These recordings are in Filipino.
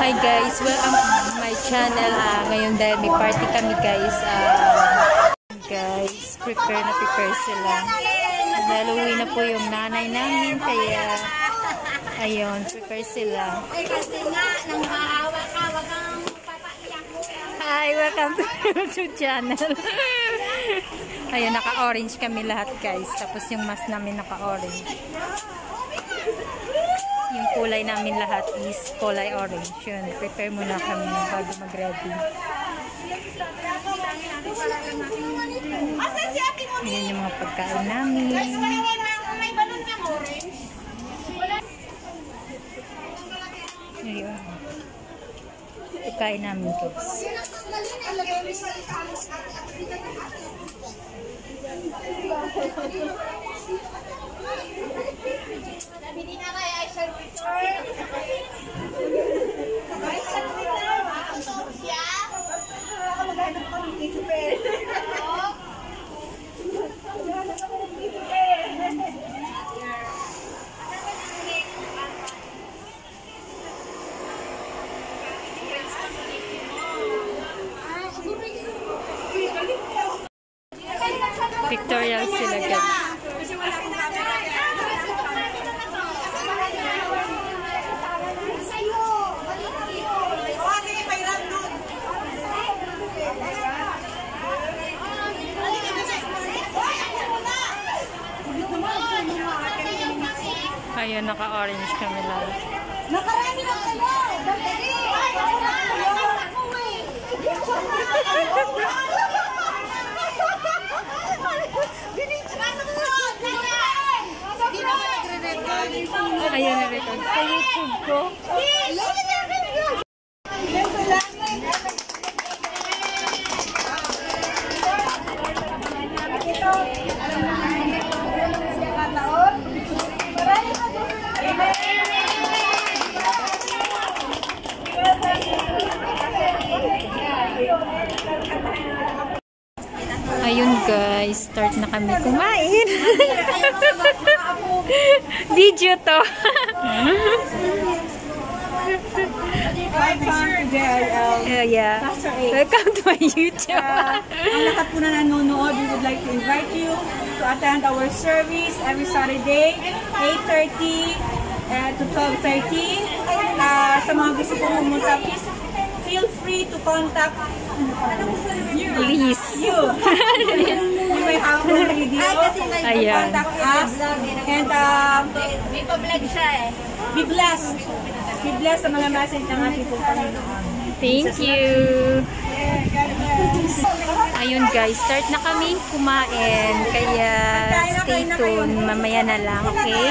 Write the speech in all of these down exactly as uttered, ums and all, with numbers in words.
Hi guys, welcome to my channel. Uh, ngayon dahil may party kami guys. Uh, guys, prepare na prepare sila. Dahil uwi na po yung nanay namin. Kaya, ayun, prepare sila. Hi, welcome to YouTube channel. Ayun, naka-orange kami lahat guys. Tapos yung mask namin naka-orange. Yung kulay namin lahat is kulay orange. Yun, prepare muna kami bago mag-ready. Yan yung mga pagkain namin. Ayun. Pagkain namin guys. Hindi na kaya ay servitor. Ay servitor. Ang siya. Ako maghanap ko ng super. Pictorial sila guys. Ayun, naka-orange kami lang. Nakarami na kayo! Ayun, na-record sa YouTube ko. Ayun guys, start na kami kumain. Video to. uh, yeah. Welcome to my YouTube. Uh, ang lahat po na nanonood, we would like to invite you to attend our service every Saturday, eight thirty uh, to twelve thirty. Uh, sa mga gusto po pumunta, please feel free to contact Please. you. You may have a video. Ayan. Contact us. And um, May pa-vlog siya eh. be blessed. Be blessed sa mga message ng ating pong Panginoon. Thank you. Ayun guys, start na kami kumain. Kaya stay tuned. Mamaya na lang, okay?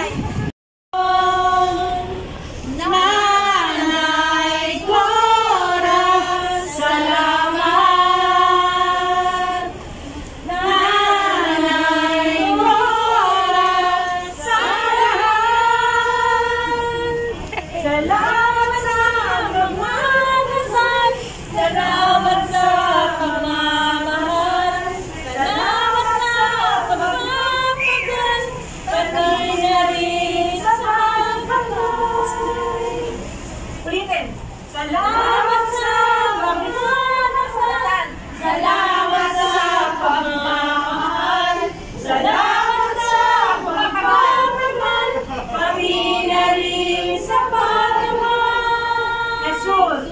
Salamat sa pagmamahal. Salamat sa pagmamahal. Salamat sa pagmamahal. Kami na rin sa pagmamahal. Jesus,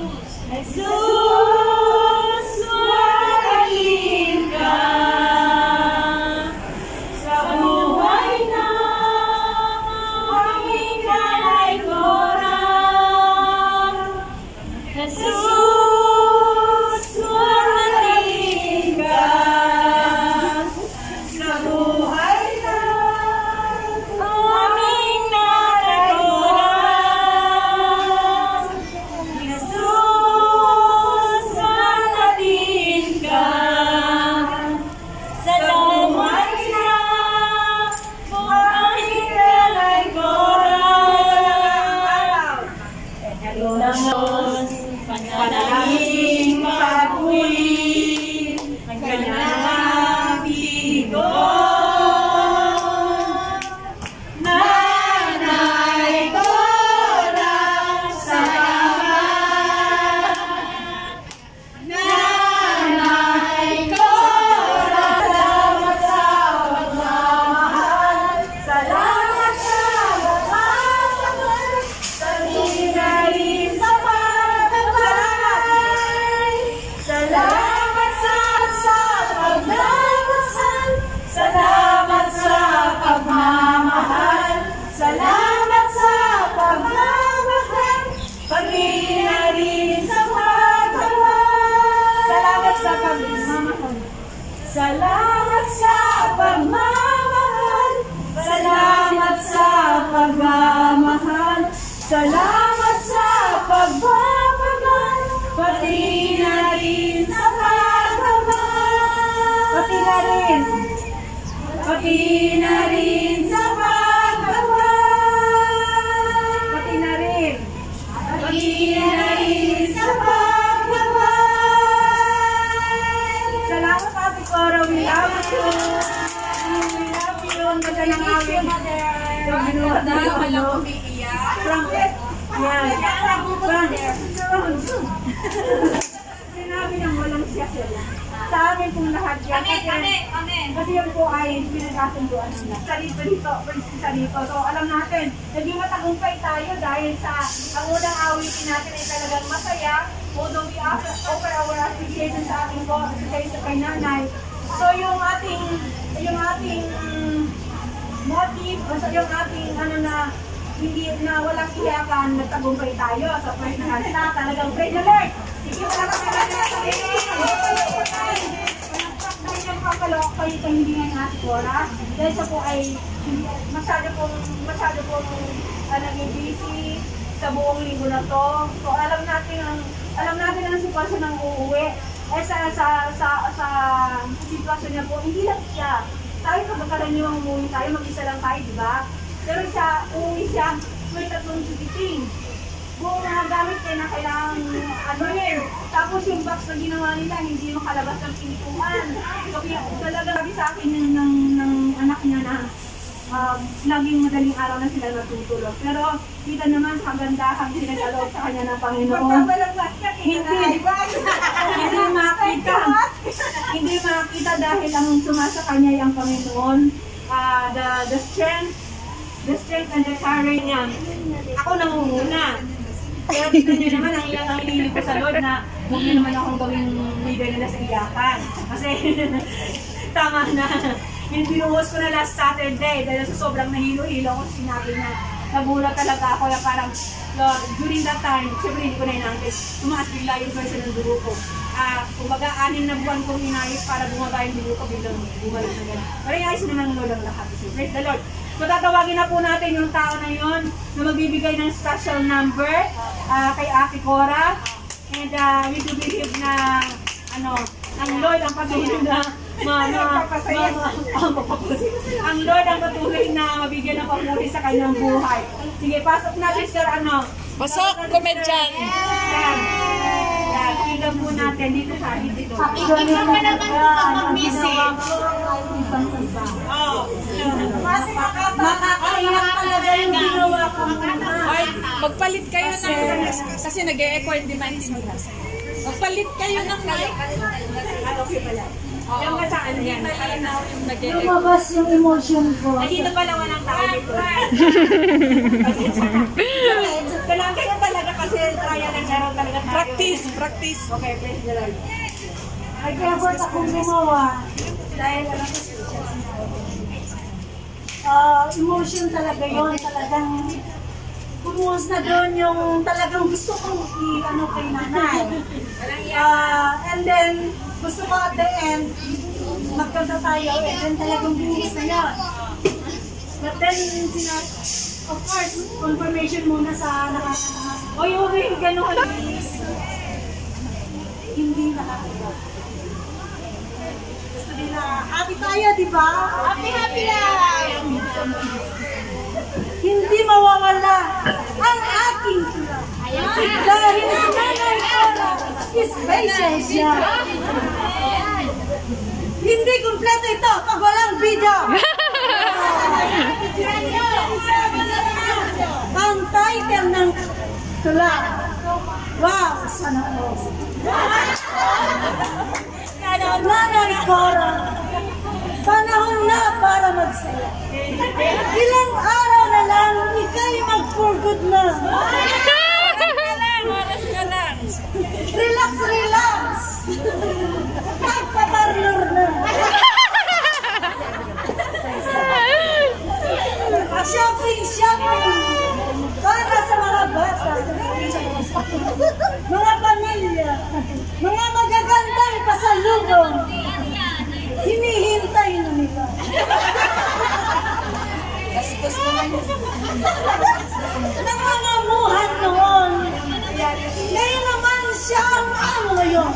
Jesus, magaling ka sa buhay na aming nanay ko. Jesus, magaling ka sa buhay na aming nararamdaman. Jesus, magaling ka sa buhay na aming nararamdaman. Panalangin pag-uwi ang kanyang Pinoon. Nanay Cora, salamat Salamat sa pagmamahal, salamat sa pagmamahal, salamat sa pagmamahal, pati na rin sa pagmamahal, pati na rin, pati na rin sa pagmamahal, pati na rin, pati na rin sa pagmamahal. Salamat Ate Cora, we love you. We love you. Magaling awin. Binuhat na yung ano. Trumpet. Yan. Trumpet. Sinabi ng walang siya sila. Sa amin pong lahat yan. Kasi yun po ay pinagasunduan nila. Sa dito dito, sa dito. So alam natin, naging matagumpay tayo dahil sa ang unang awitin natin ay talagang masaya. Although we offer our appreciation sa ating po, sa kay nanay. So yung ating, yung ating motive, o sa yung ating ano na, hindi na walang iyakan, nagtagumpay tayo sa first na kanta. Talagang praise the Lord! Sige, wala ka sa kanya sa kakalok kayo sa hindi nga natin Cora. Dahil sa po ay masyado pong, masyado pong uh, naging busy sa buong linggo na to. So alam natin ang, alam natin ang sitwasyon ng uuwi. Eh sa, sa, sa, sa sitwasyon niya po, hindi lang siya. Tayo pagkakaraniwang umuwi tayo, mag-isa lang tayo, di ba? Pero siya, uuwi siya, may tatlong sipiting. Buong mga gamit kayo na kailangan ano yun. Tapos yung box na ginawa nila, hindi makalabas ng pinituan. So talaga sabi sa akin ng, ng, ng anak niya na um, laging madaling araw na sila natutulog. Pero kita naman sa kagandahan pinag-alok sa kanya ng Panginoon. Hindi, hindi makita. Hindi makita dahil ang sumasa kanya ay ang Panginoon. Uh, the, the strength, the strength and the courage niya. Ako nangunguna. Kaya kita niyo naman ang ilang ang hili ko sa Lord na huwag niyo naman akong gawing leader nila sa iyakan. Kasi tama na. Yung binuhos ko na last Saturday dahil sa sobrang nahilo-hilo ko sinabi na nagulat talaga ako na parang Lord, during that time, siyempre hindi ko na inangkit, tumaas bigla yung version ng dugo ko. Uh, kumbaga, anim na buwan kong inayos para bumaba yung dugo ko, biglang bumalik na gano'n. Pero inayos naman ng Lord ang lahat. Praise the Lord. So tatawagin na po natin yung tao na yun na magbibigay ng special number uh, kay Ate Cora. And uh, we do believe na ano, ang Lord ang patuloy na ma, ma, ma, ma, ang Lord ang patuloy na mabigyan ng papuri sa kanyang buhay. Sige, pasok na sister ano. Pasok, komedyan. Yan. Yan, tignan po natin dito sa dito. Actually, ikaw pa naman ito mag-missing. Oo. Makakaiyak talaga yung ginawa ko muna. Ay, magpalit kayo ng kasi nag-e-echo yung demands mo. Magpalit kayo ng mic. Okay pala. Yung masaan yan. Lumabas yung emotion ko. Ay, dito pala walang tao dito. Kailangan kayo talaga kasi trial and error talaga tayo. Practice, practice. Okay, praise the Lord. Ay, kaya ba't akong gumawa? Dahil ano, Ah, emotion talaga yun. Talagang bumuhos na doon yung talagang gusto kong i-ano kay nanay. Ah, and then, gusto ko at the end, magkanta tayo, and then talagang bumuhos na yun. But then, sina, of course, confirmation muna sa nakakataas. oy, oy, gano'n. Hindi nakakataas. Gusto nila, happy tayo, di ba? Happy, happy lang! Hindi mawawala ang aking tula. Dahil sa nanay ko, special siya. Hindi kumpleto ito pag walang video. Ang title ng tula. Wow, sana all. Nanay Cora, panahon na para magsaya. Ilang araw na lang, ika'y mag-for good na. Oras ka lang. Relax, relax. Magpaparlor na. Shopping, shopping. Para sa mga bata. Mga pamilya. Mga magagandang pasalubong. Hindi nangangamuhan noon. Ngayon naman siya ang ano ngayon.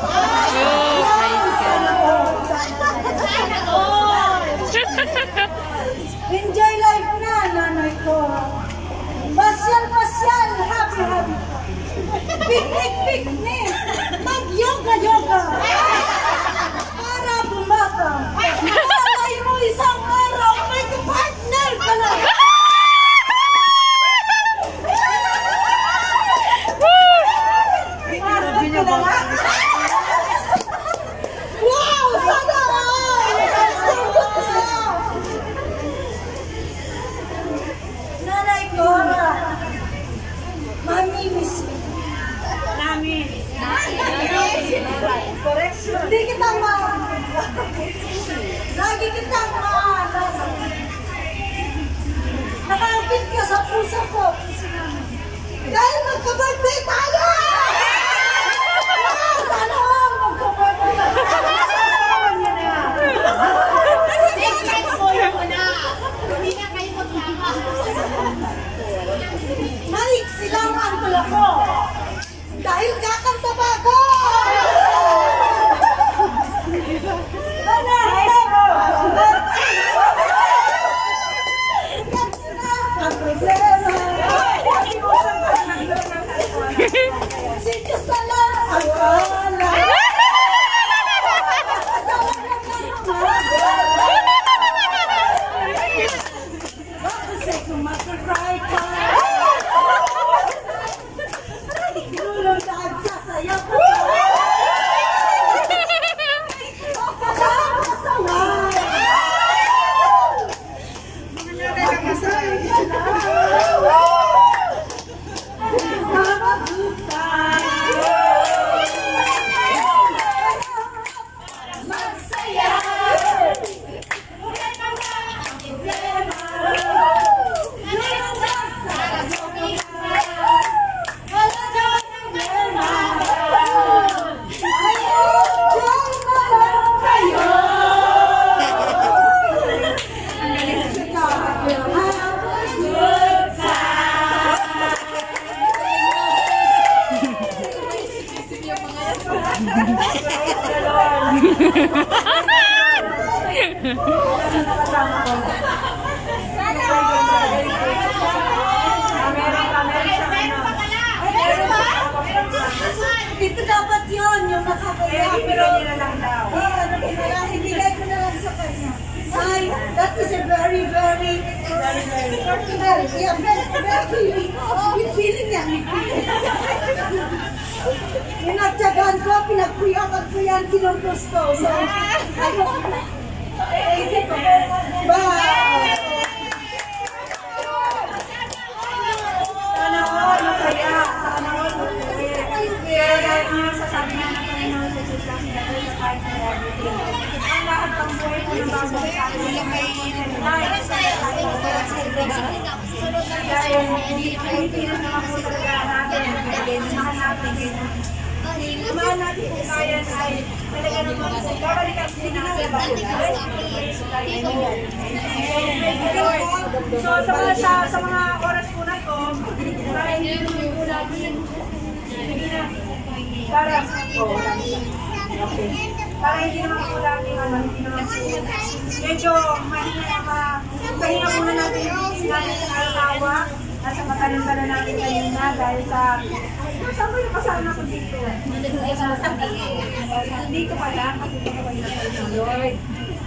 Enjoy life na, nanay ko. Pasyal, pasyal, happy, happy. Picnic, picnic. Mag-yoga, yoga. Para bumata. Malay mo isang araw, may partner ka na. Wow, sana all! Nanay Cora, mamimiss mo. Namin. Correction. Hindi kita ma. Lagi kita ma. Nakakit ka sa puso ko. Dahil magka-birthday tayo! Wow! Sana all magka-birthday tayo! Maiksi lang ang tula ko. Dahil kakanta pa ako! Ang problema. Sintos na lang ang kala. Kasi kung mag-cry ka, tulong na at sasayaw ka. Dito dapat yun, yung nakakaya. Pero nila lang daw. Ibigay ko na lang sa kanya. Ay, that is a very, very, very, very, very, yeah, very, very feeling. With feeling yan. Pinagtyagaan ko, pinagkuyakan ko yan, kinumpos ko. So, I hope, thank you. Bye! Sana all masaya. Sana all masaya. Pero dahil nga sasabi nga ng Panginoon sa Jesus lang sila sa kahit na everything. Ang lahat ng buhay ko yung bago sa akin. Dahil hindi na naman po talaga natin. Mahal natin din. Mahal natin kung kaya ay talaga naman po. Babalikan din natin ba? So sa mga sa, sa mga oras po na to, para hindi naman po natin hindi na para oh, okay. Para hindi naman po natin ano, hindi naman po medyo mahina na pahinga muna natin yung singalan sa araw-awa at sa matalim-talan natin kanina dahil sa saan ba yung kasama ko dito? Dito pala kasi dito pala yung Lord.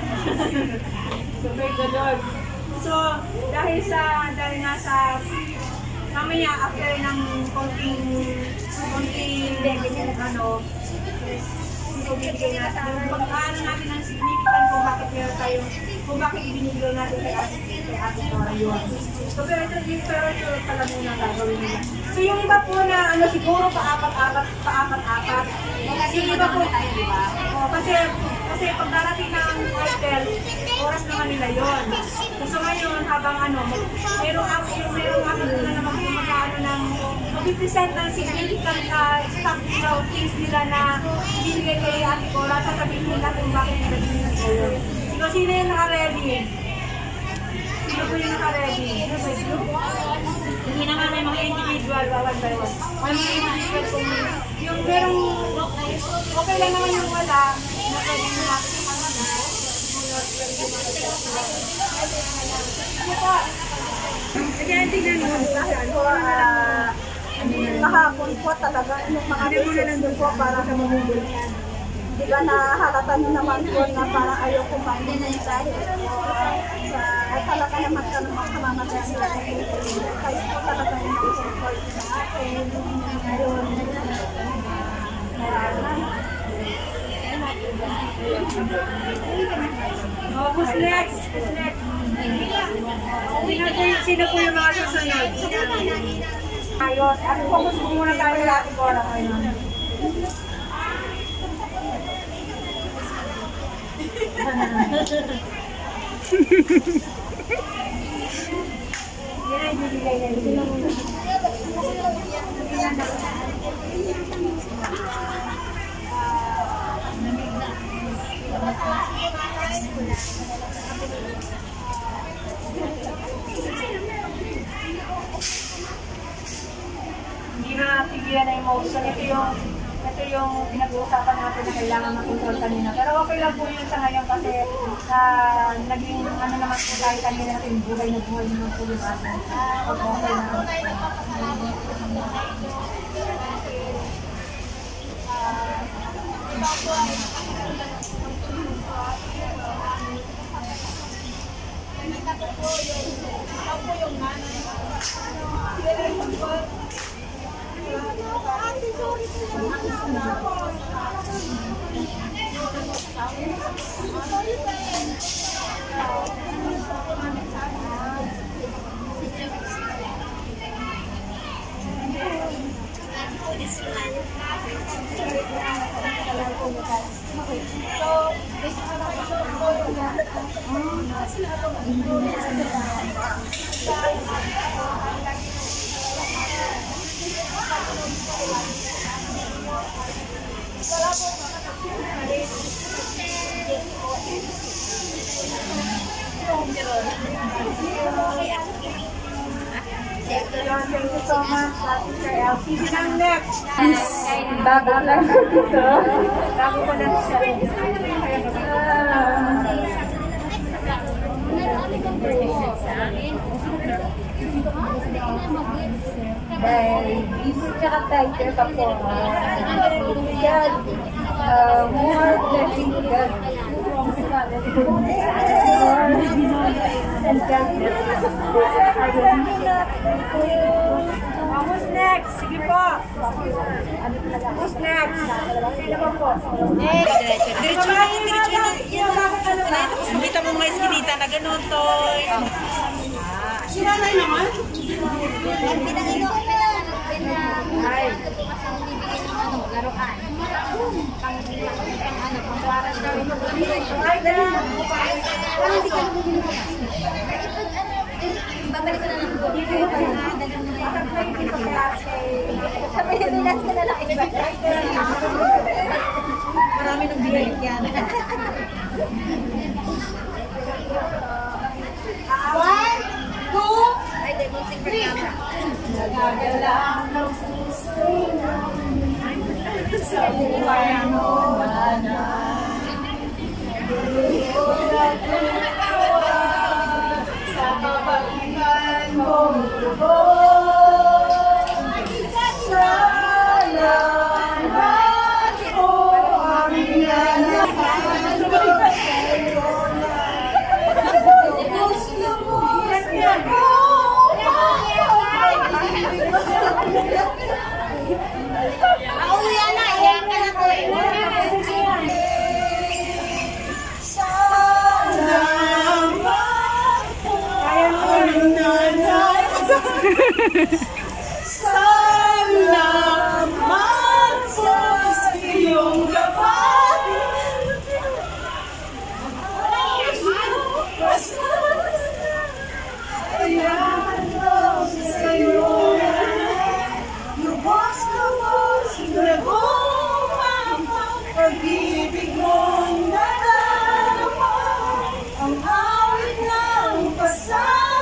So praise the Lord. So dahil sa dahil nga sa mamaya after ng konting konting ano ibibigay natin pag-ano natin ang significant kung bakit meron tayo kung bakit ibinigay natin kay Ate kay Ate Cora yun. So pero ito yung pero ito pala muna gagawin nila. So yung iba po na ano siguro paapat-apat paapat-apat yung iba po tayo di ba? O, kasi kasi pag darating ng hotel oras naman nila yun. So ngayon habang ano merong ako yung merong ako na naman mag-ano ng mag-present ng significant uh, stuff nila o things nila na binigay kay Ate Cora, sasabihin nila kung bakit nila binigay yun. So sino yung naka-ready? Sino po yung naka-ready? Hindi naman may mga individual, one by one. May mga individual kung yung merong okay lang naman yung wala, na pwede mo natin yung mga sige, tingnan mo. Ako, ah, kahapon po talaga, yung mga business po para sa mamumuli. Di ba nahalata nyo naman po na parang ayaw kumain na yung dahil ay talaga naman ka naman kamamatay sa akin. Kaya po talaga yung support sa akin. Ngayon, oh, who's next? Who's next? Sino po yung mga susunod? Ayos. At focus po muna tayo natin ko na kayo. Yan ay bibigay na ito. Hindi na pigilan na emotion. Ito yung ito yung pinag-uusapan natin na kailangan makontrol kanina. Pero okay lang po yun sa ngayon kasi uh, naging ano naman po tayo kanina natin buhay na buhay naman po yung atin. Okay na. Thank you so much, Sister Elsie. Sinang next? Bago lang ito. Bago ko lang siya. Dahil busy tsaka tighter pa po. God, uh, more blessing to God. And God who's next? Sige po. Who's next? Sino ba po? Diretso na yun, diretso na. Makita mo mga iskinita na ganun to. Sinanay naman? Pinangino, pinangino. Ay. Laruan. Pang ano, pang para sa Ay, dali. babalik ko na lang po. Sabi na bilas ko na lang iba. Marami nang binalik yan. One, two, Ay, di mo sing camera. nagagalang ng puso sa buhay mo na sa kapagitan mong lubos. Salamat po aming anak. Gusto mo yan po. Pauwi na, iyan ka na ko. Salamat po aming anak. Salamat po sa iyong kapatid. Ayan daw sa iyo. Lubos, lubos, lubos, pag-ibig mong nadama. Ang awit ng pasal.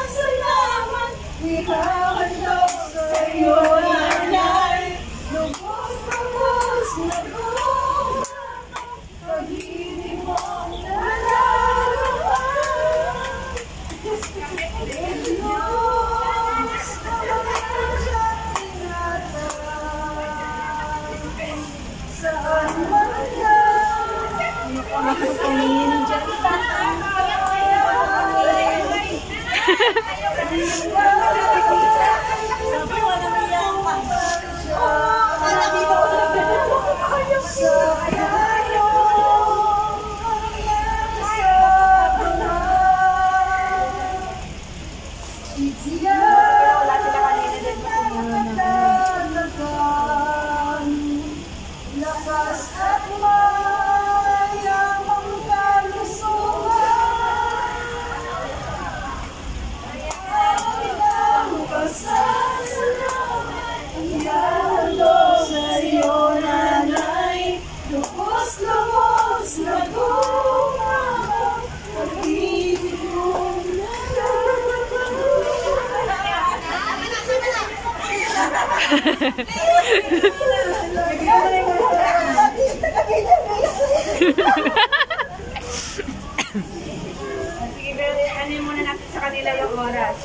Sige, ano muna natin sa kanila yung oras.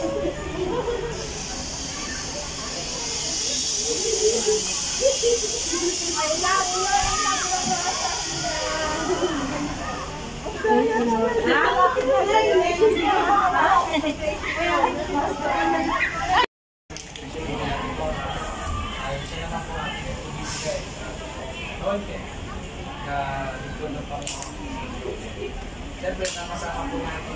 Siyempre, nakasama po natin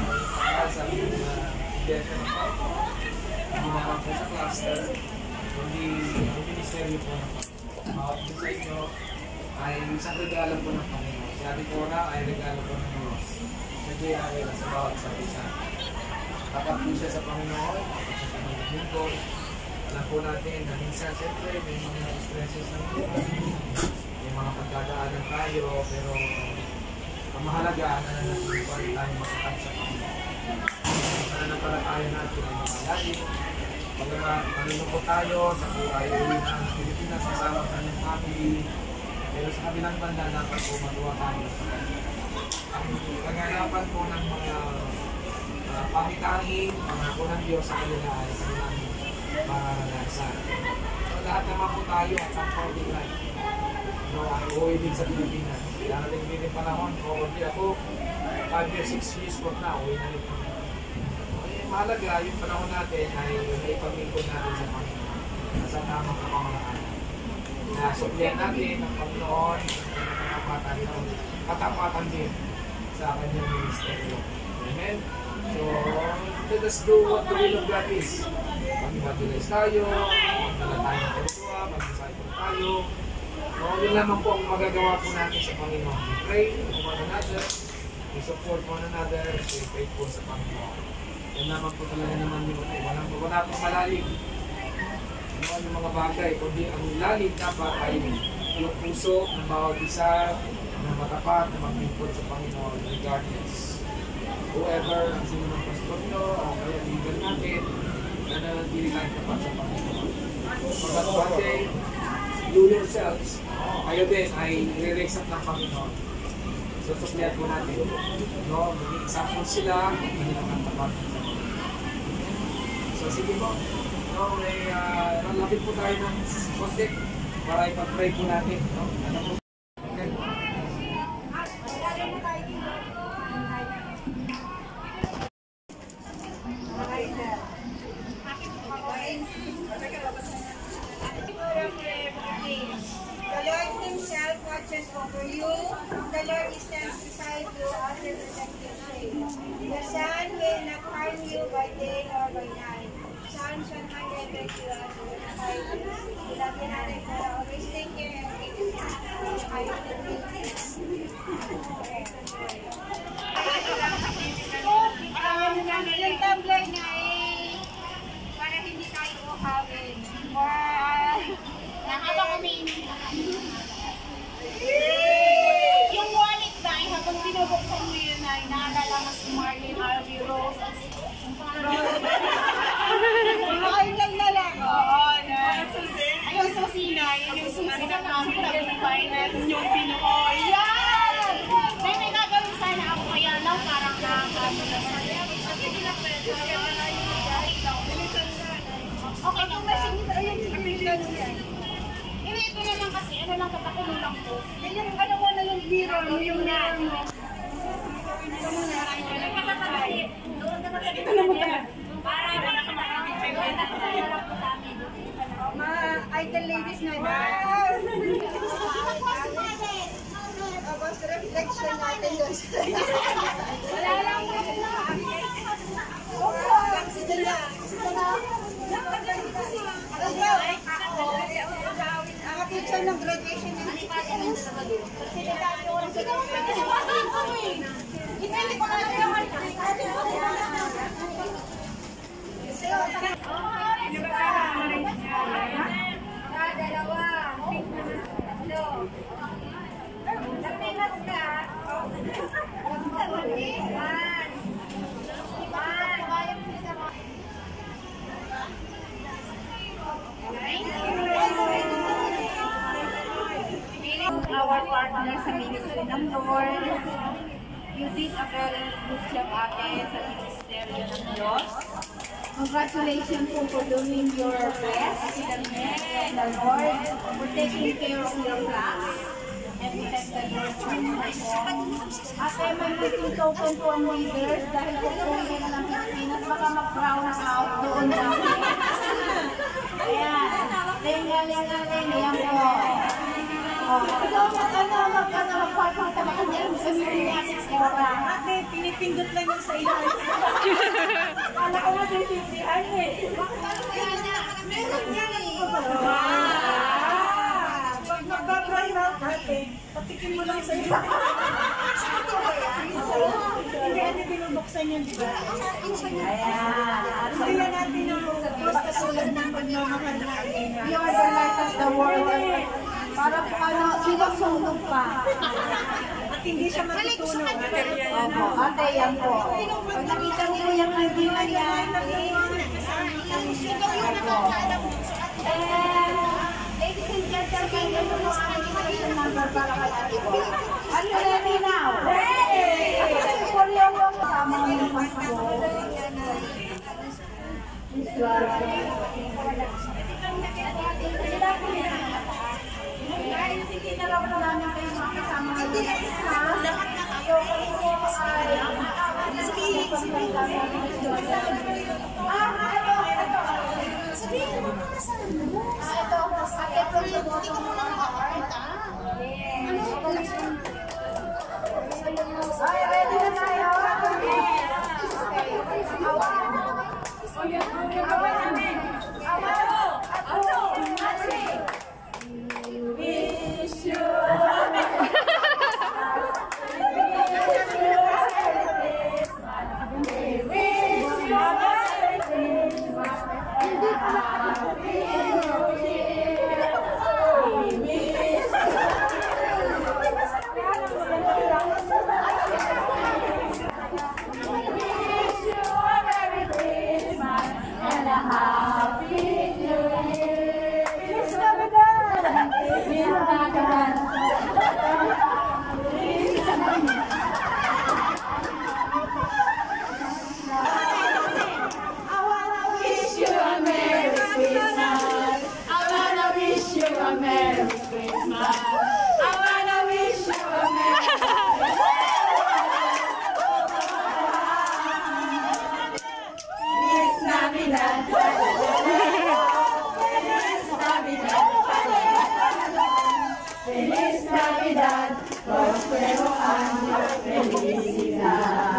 sa mga death ng pao. Hindi naman po sa cluster, hindi ang ministeryo po ng bawat po sa inyo ay isang regalo po ng Panginoon. Si Ate Cora ay regalo po ng Diyos. Nagyayari na sa bawat sa isa. Tapat po siya sa Panginoon, tapat siya sa mga lingkod. Alam po natin na minsan, siyempre, may mga stresses ng buhay. May mga pagdadaanan tayo, pero ang mahalaga na natin pa rin tayo makakad sa Panginoon. Pananampalataya natin ay mahalagi. Pag malulungkot tayo sa buhay uwi ng Pilipinas, kasama sa kanyang family, pero sa kabilang banda dapat po matuwa tayo sa kanya. Ang kaganapan po ng mga uh, pamitangin, mga po ng Diyos sa kanila ay sa kanilang maranasan. So lahat naman po tayo at some point in life. No, ang uwi din sa Pilipinas. Darating din yung panahon, probably ako, five years, six years from now, uwi na rin po. Eh, mahalaga, yung panahon natin ay naipag-lingkod natin sa Panginoon. Sa tamang kapamalaan. Nasuklihan natin ang Panginoon, katapatan din, katapatan din sa kanyang ministeryo. Amen? So, let us do what the will of God is. Mag-evangelize tayo, magdala tayo ng pagdua, mag-disciple tayo. So, yun lamang po ang magagawa po natin sa Panginoon. We pray for one another, we support one another, we pray po sa Panginoon. Yan naman po talaga naman yung walang po, wala pong malalim. Ano yung mga bagay, kundi ang lalim dapat ay yung puso ng bawat isa na matapat na maglingkod sa Panginoon regardless. Whoever, ang sino ng pastor nyo, o kaya leader natin, na nanatili tayo tapat sa Panginoon. Pagkat one day, you yourselves, kayo din ay i-raise up ng Panginoon. So, suklihan po natin. No? Maging example sila, kanilang ang tapat. So, sige po. No, may uh, nalapit po tayo ng konti para ipag-pray po natin. No? Ano po? Okay. The Lord Himself watches over you. The Lord stands beside you as a protective shade. The sun will not harm you by day or by night. Sun shall not affect you as well as I do. Ilagyan natin para always take care and take care. I will take care. Yung tumbler na eh, para hindi tayo ukawin. Habang umiinom na. Yung wallet na ay habang binubuksan mo yun ay naalala mo si Marlene R V Rose. Ayun lang na lang. Oo, na. Ayun, susina. Yun yung susina namin ng finance. Yung pinukoy. Yan! May may gagawin sana ako kaya lang parang nakakasal na sa'yo. Kasi hindi na pwede. Okay, kung machine nito, ayun, sige, yan. Ito naman kasi, ano lang, katakulo lang po. Yan yung, ano mo na yung mirror mo, yung mirror mo. Mga idol ladies na na. Tapos reflection natin doon. Wala lang. Ang picture ng graduation ng our partner sa Ministry ng Lord. You did a very good job, ate, sa Ministeryo ng Diyos. Congratulations po for doing your best with the Ministry of the Lord, for taking care of your class. And we thank the Lord for you po. Ate, may meeting token po ang leaders dahil po po yun na ng Pilipinas, baka mag-brown out doon namin. Ayan. Linga-linga-ling. Ayan po. Ikaw mag-ano, mag-ano, mag-partner ka ba kasi ang sabihin niya six era. Ate, pinipindot lang yung sa ilan. Kala ko na sisitihan eh. Meron niya lang ito ba? Pag mag-brown out, ate, patikin mo lang sa ilan. Hindi natin binubuksan yun, di ba? Ayan. Sabihan natin ang post kasulad ng pagmamahal natin. You are the light of the world. Para po ano, sinasunog pa. At hindi siya matutunog. Opo, ate, yan po. Pag nakita niyo yung kandila yan, opo. And, ladies and gentlemen, ito po ang registration number para kay ate po. Are you ready now? Ready! For yung kasama ng pasko. Hindi na lang po namin kayo makasama ng ha? Lahat na kayo. Sabihin mo muna sa ano? Ito, hindi ko muna naka-art, ha? Ay, ready na tayo? Awan namin! Awan! Ato! Ate! Wish you Feliz Navidad, prospero año, felicidad.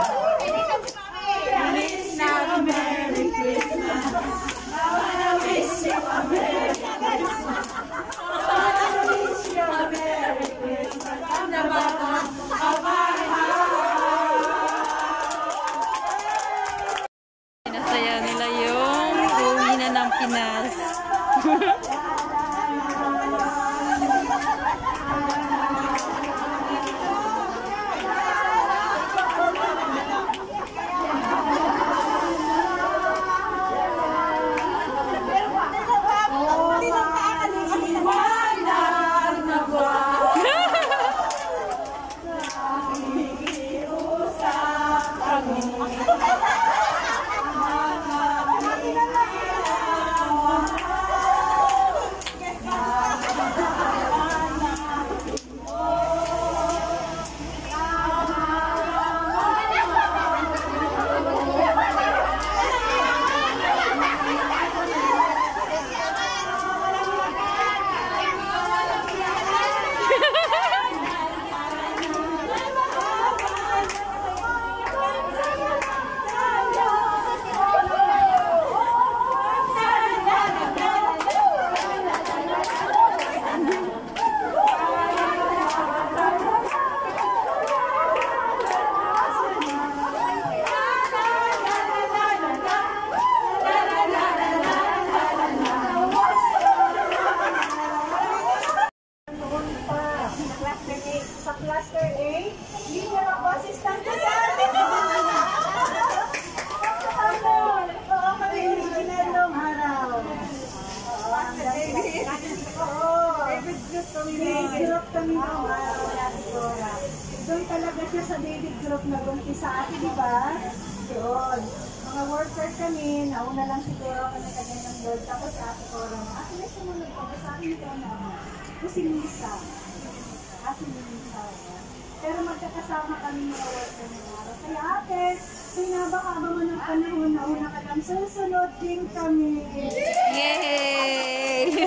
Feliz Navidad, Merry Christmas. I wanna wish you a Merry Christmas. I wanna wish David group kami ng Wala Dora. Doon talaga siya sa David group nag-umpisa ate, di ba? Doon. Mga worker kami, nauna lang siguro kami kanya ng Lord. Tapos si Ate Cora. Ate na sumunod ko. Sa akin ito na. Ito si Lisa. Ate ni Lisa. Pero magkakasama kami mga worker ng araw. Kaya ate, pinabaka ba mo ng panahon na una ka lang susunod din kami. Yay!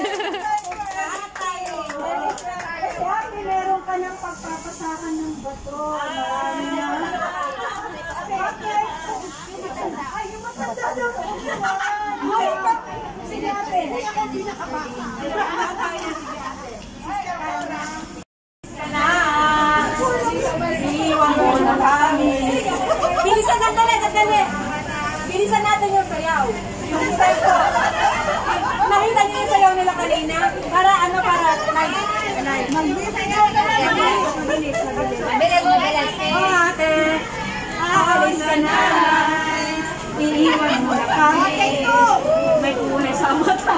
Kasi ate, meron ka ng pagpapasakan ng bato. Marami na. Ate, ay, yung matanda daw. Sige ate, hindi ako pinakabaka. Iwan mo na kami. Bilisan natin, dali, dali. Bilisan natin yung sayaw. Yung style ko. Nakita niyo yung sayaw nila kanina? Para ano, para live. Live. Mabilis, mabilis. Mabilis, mabilis. Oh, ate. Aalis ka na. Iiwan mo na kami. May kulay sa mata.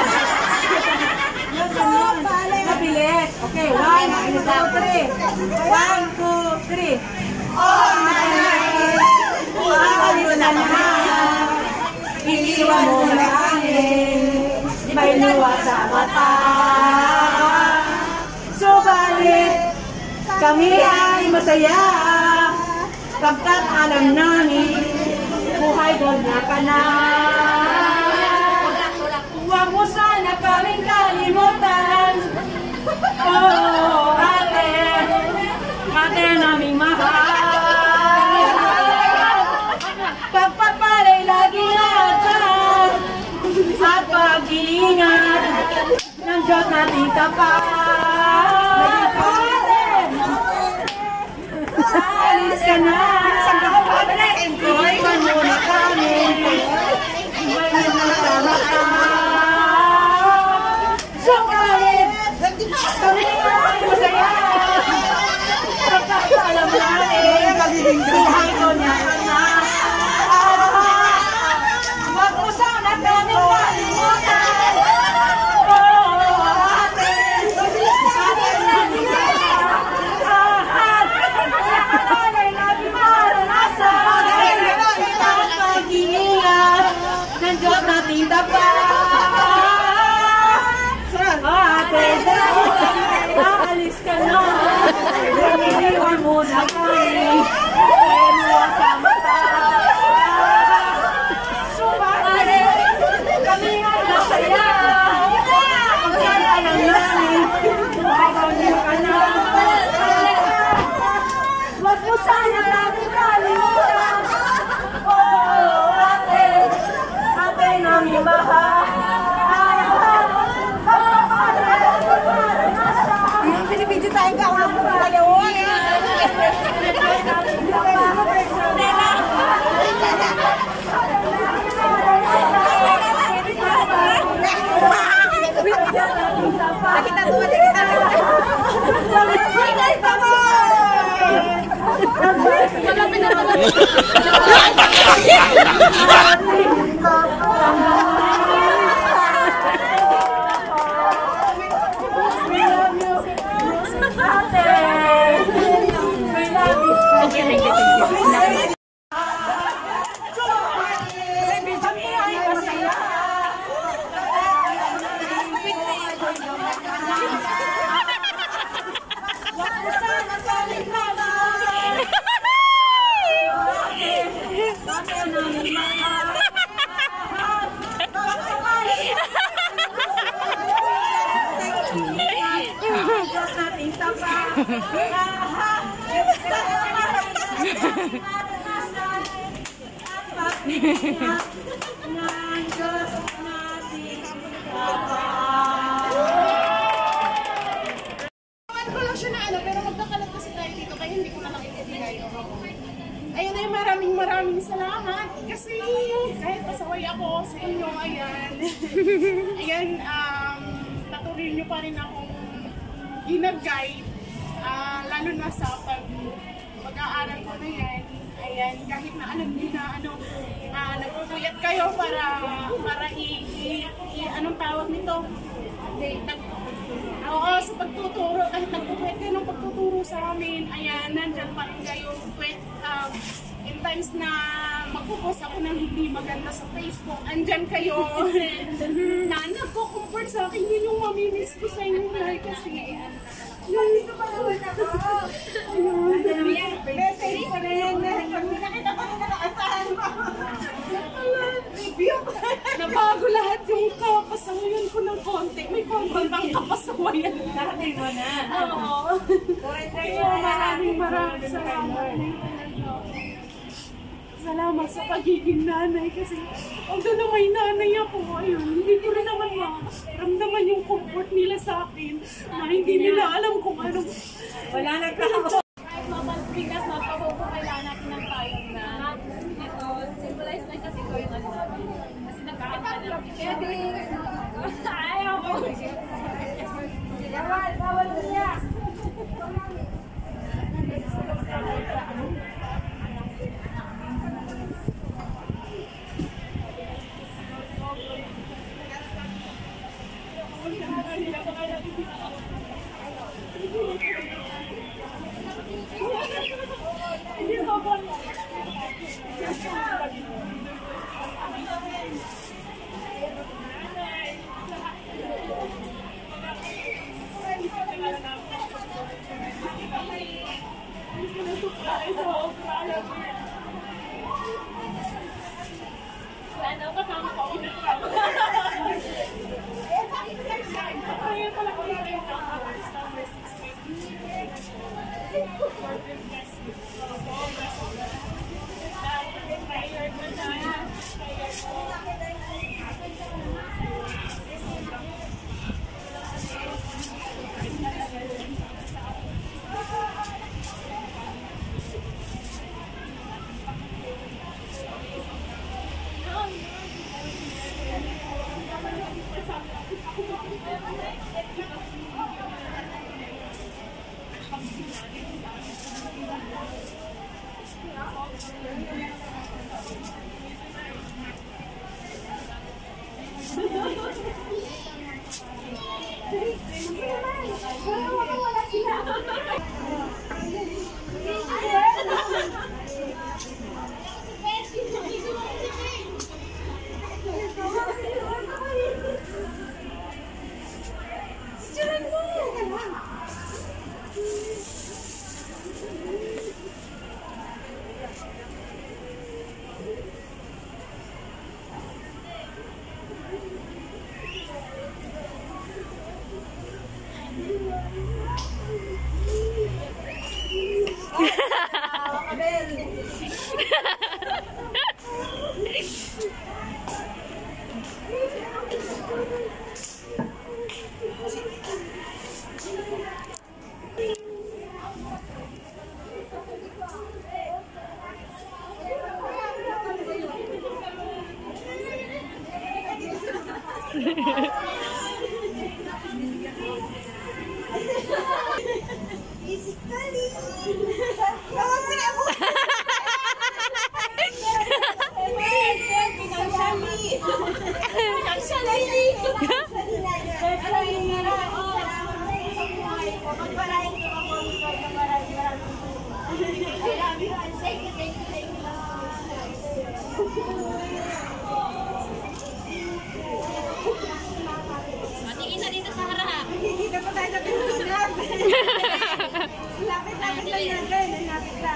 Mabilis. Okay, one, two, three. One, two, three. Oh, my aalis ka na. Iiwan mo na kami. May luwa sa mata. Subalit, kami ay masaya. Pagkat alam namin, buhay doon na ka na. Huwag mo sana kaming kalimutan. Oh, ate, ate naming mahal. Pagpapalay lagi natin at pag-iingat ng Diyos natin tapat. Alis ka na. Iwan mo na kami. Iwan mo na mata. Sukalit, kami ay masaya. Pagkat alam natin, buhay ko niya ka na. Huwag mo sana kami kalimutan. Oh, ate, ate namin mahal. Pagkakalay namin maranasan. At pag-iingat ng Diyos nating tapat. Ate, aalis ka na. Iniwan mo na kami. Inuwa sa mata. Subalit, kami ay masaya. Pagkat alam namin, buhay kami ka na. Huwag mo sana natin kalimutan. Oh, ate, ate namin mahal. Pinipidyo tayo ka ulang mo tayo. Kita tuwa din kita. Malapit na malapit. Ayun ay maraming maraming salamat kasi kahit pasaway ako sa inyo, ayan. Ayan, um, patuloy nyo pa rin akong ginag-guide, uh, lalo na sa pag pag-aaral ko na yan. Ayan, kahit na alam nyo na ano, uh, nagpupuyat kayo para, para i, i, i, anong tawag nito? Nag, oo, sa pagtulong nagpupuwet kayo ng pagtuturo sa amin. Ayan, nandyan pa rin kayo. Pwet, um, in times na magpupost ako ng hindi maganda sa Facebook, andyan kayo na nagko-comfort sa akin. Yun yung mamimiss ko sa inyo na kasi. Nandito pa naman ako. Ayun. Message pa rin. Nakita ko na nakaasahan mo. Review. Nabago lahat yung kapasawayan ko ng konti. May konti pang kapasawayan. Nakating mo na. Oo. Kaya maraming maraming salamat. Salamat sa pagiging nanay kasi although na may nanay ako, ayun, hindi ko rin naman maramdaman yung comfort nila sa akin na hindi nila alam kung ano. Wala na ka. Kahit mapagbigas, magpabuko, kailangan natin ng tayong na ito, symbolize na kasi ko yung ano namin. Kasi nagkakanta na. Kaya di, ayaw ko. Bawal, bawal niya. Matingin na dito sa harap. Hindi pa tayo natin. Lapit-lapit lang natin. Lapit lang.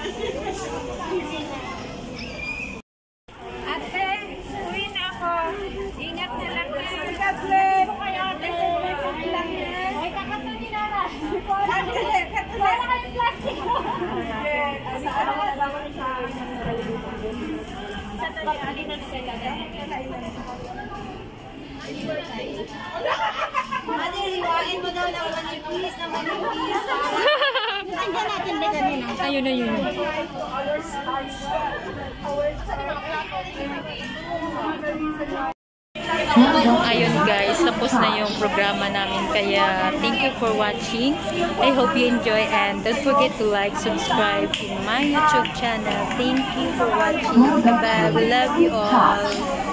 Ate, uwi na ako. Ingat na lang na. God bless. Kaya ate, sabi lang yan. Ay, kakata ni Nana. Wala kayong plastic. Sa ano ka na ba sa sa tali na sila. Ate, hiwain mo daw ng manipis na manipis. Nandiyan natin ba kanina? Ayun na yun. Ayun guys, tapos na yung programa namin. Kaya thank you for watching. I hope you enjoy and don't forget to like, subscribe in my YouTube channel. Thank you for watching. Bye bye. We love you all.